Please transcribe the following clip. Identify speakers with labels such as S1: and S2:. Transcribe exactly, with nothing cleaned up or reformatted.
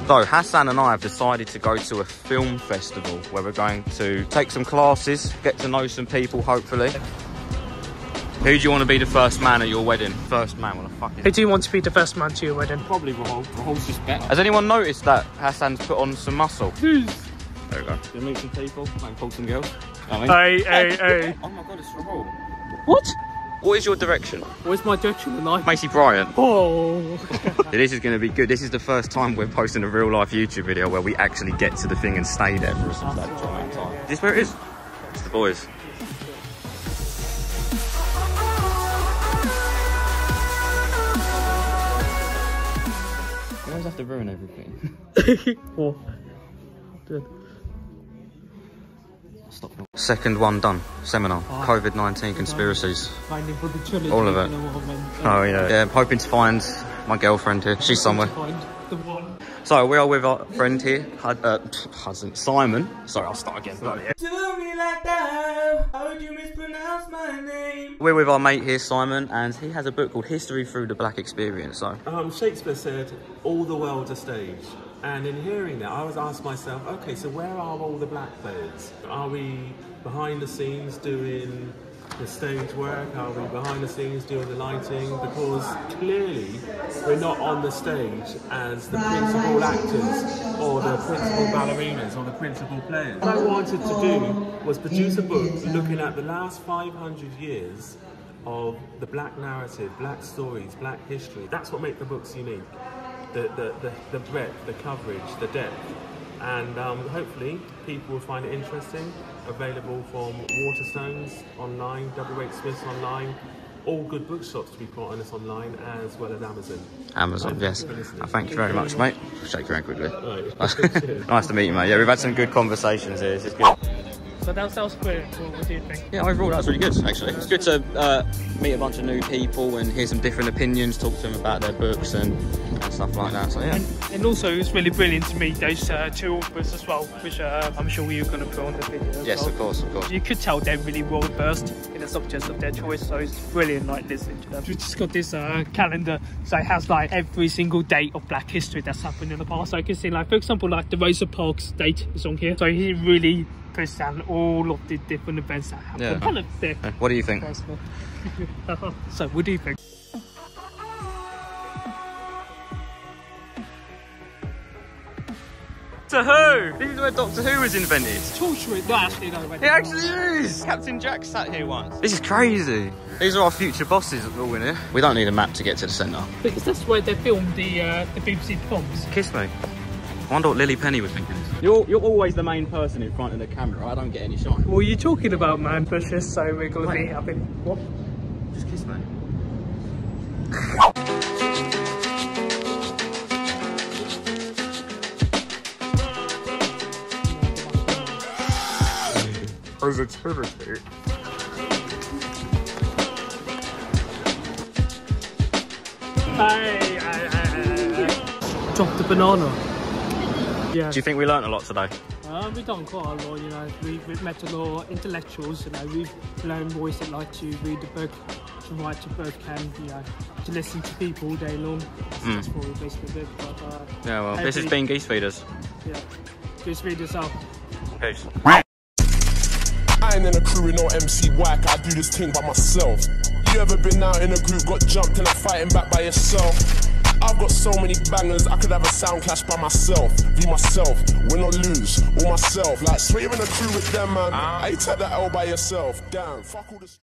S1: So Hassan and I have decided to go to a film festival where we're going to take some classes, get to know some people, hopefully. Who do you want to be the first man at your wedding? First man, what the fuck is
S2: Who do you want to be the first man to your wedding?
S3: Probably Rahul. Rahul's just better.
S1: Has anyone noticed that Hassan's put on some muscle?
S2: Who's?
S1: There we go.
S3: Gonna meet some people, maybe pull some girls.
S2: Hey, hey, hey.
S3: Oh my god, it's Rahul.
S2: What?
S1: What is your direction?
S2: Where's my direction tonight?
S1: Macy Bryant.
S2: Oh.
S1: This is going to be good. This is the first time we're posting a real life YouTube video where we actually get to the thing and stay there for a substantial amount of time. Is this where it is? It's the boys. You always have to ruin everything.
S2: What? Good.
S1: Stop. Second one done. Seminar. Oh. COVID nineteen conspiracies. All of it. Oh yeah. Yeah, I'm hoping to find my girlfriend here. She's somewhere. So we are with our friend here, Hud uh, Hudson, Simon. Sorry, I'll start again. Sorry. Do me like that. How would you mispronounce my name? We're with our mate here, Simon, and he has a book called History Through the Black Experience. So
S4: um, Shakespeare said, "All the world's a stage." And in hearing that, I was asked myself, okay, so where are all the black players? Are we behind the scenes doing the stage work? Are we behind the scenes doing the lighting? Because clearly we're not on the stage as the principal actors or the principal ballerinas or the principal players. What I wanted to do was produce a book looking at the last five hundred years of the black narrative, black stories, black history. That's what makes the books unique. The, the, the, the breadth, the coverage, the depth. And um, hopefully people will find it interesting. Available from Waterstones online, W H Smith's online, all good bookshops to be quite honest online, as well as Amazon.
S1: Amazon, yes. Oh, thank you very much, mate. Shake your hand quickly.
S4: Right.
S1: Nice to meet you, mate. Yeah, we've had some good conversations here. This is good.
S2: So that was, that was great. What, what do you think?
S1: Yeah, overall that was really good, actually. It's good to uh, meet a bunch of new people and hear some different opinions, talk to them about their books and, and stuff like that. So yeah.
S2: And, and also, it was really brilliant to meet those uh, two authors as well, which uh, I'm sure you're going to put on the video. As
S1: yes,
S2: well.
S1: of course, of course.
S2: You could tell they're really well versed in the subjects of their choice, so it's brilliant, like listening to them. We've just got this uh, calendar, so it has like every single date of Black history that's happened in the past. So you can see, like for example, like the Rosa Parks date is on here. So he really puts down all of the different events that happen.
S1: Yeah.
S2: Kind of thick.
S1: What do you think?
S2: So, what do you think? Doctor Who!
S1: This is where Doctor Who was invented.
S2: Torture. No, actually, no.
S1: It actually is! Captain Jack sat here once. This is crazy. These are our future bosses all in here. We don't need a map to get to the centre.
S2: Because that's where they filmed the uh, the B B C films.
S1: Kiss me. I wonder what Lily Penny was thinking. You're, you're always the main person in front of the camera. I don't get any shine.
S2: What are you talking about, man? Precious, so we're going to be having... What?
S1: Just kiss me. Positivity.
S2: Hey, hey, hey, hey, hey. Drop the banana. Yeah.
S1: Do you think we learnt a lot today?
S2: Uh, we've done quite a lot, you know. We've, we've met a lot of intellectuals, you know. We've learned boys that like to read the book, to write to both can, you know, to listen to people all day long. That's, mm. that's what we basically did. But, uh,
S1: yeah, well, this has been Geese Feeders.
S2: Yeah. Geese Feeders out.
S1: Peace.
S5: I ain't in a crew with no M C whack, I do this thing by myself. You ever been out in a group, got jumped and I'm fighting back by yourself? I've got so many bangers, I could have a sound clash by myself. Be myself, win or lose, all myself. Like, swear in a crew with them, man. I ain't take that L by yourself. Damn, fuck all this.